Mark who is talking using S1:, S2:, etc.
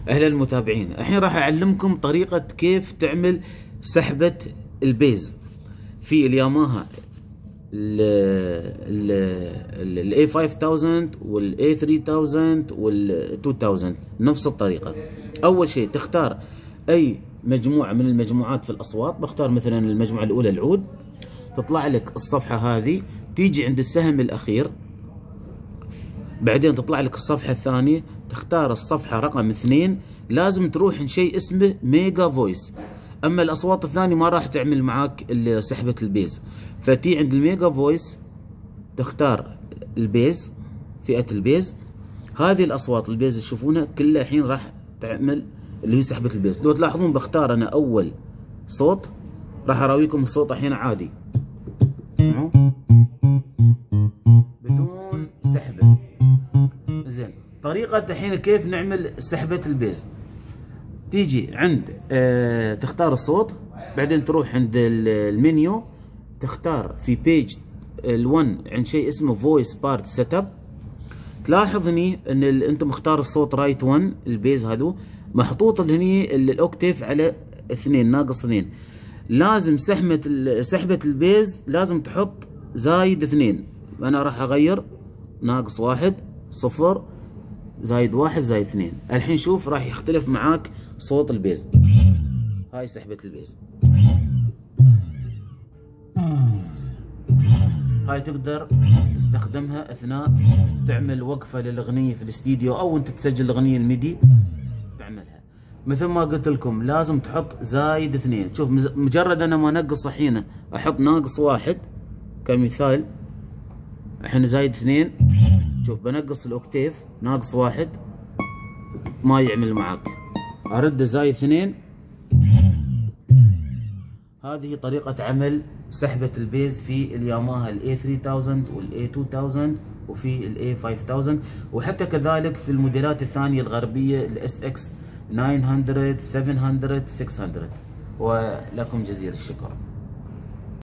S1: اهلا المتابعين. الحين راح اعلمكم طريقة كيف تعمل سحبة البيز في الياماها ال A5000 وال A3000 وال 2000 نفس الطريقة. اول شيء تختار اي مجموعة من المجموعات في الاصوات، بختار مثلا المجموعة الاولى العود، تطلع لك الصفحة هذه، تيجي عند السهم الاخير، بعدين تطلع لك الصفحة الثانية، تختار الصفحة رقم 2، لازم تروح عند شيء اسمه ميجا فويس. اما الاصوات الثانية ما راح تعمل معاك سحبة البيز، فتي عند الميجا فويس تختار البيز، فئة البيز. هذه الاصوات البيز تشوفونها كلها الحين راح تعمل اللي هي سحبة البيز. لو تلاحظون بختار انا اول صوت، راح اراويكم الصوت الحين عادي، اسمعوا بدون سحبة. زين، طريقة الحين كيف نعمل سحبة البيز. تيجي عند تختار الصوت، بعدين تروح عند المنيو، تختار في بيج ال1 عند شيء اسمه فويس بارت سيت اب. تلاحظ هني ان انت مختار الصوت رايت 1، البيز هذو محطوط هني الاوكتيف على 2 ناقص 2. لازم سحبة البيز لازم تحط زايد 2. انا راح اغير ناقص 1 0 زايد 1 زايد 2. الحين شوف راح يختلف معاك صوت البيز. هاي سحبة البيز، هاي تقدر تستخدمها اثناء تعمل وقفة للاغنية في الاستديو، او انت تسجل اغنية الميدي تعملها. مثل ما قلت لكم لازم تحط زايد 2. شوف مجرد انا ما انقص الحين احط ناقص 1 كمثال، الحين زايد 2، شوف بنقص الاوكتيف ناقص 1 ما يعمل معك، ارد زايد 2. هذه طريقة عمل سحبة البيز في الياماها ال A3000 وال A2000 وفي ال A5000، وحتى كذلك في الموديلات الثانية الغربية ال SX 900 700 600. ولكم جزيل الشكر.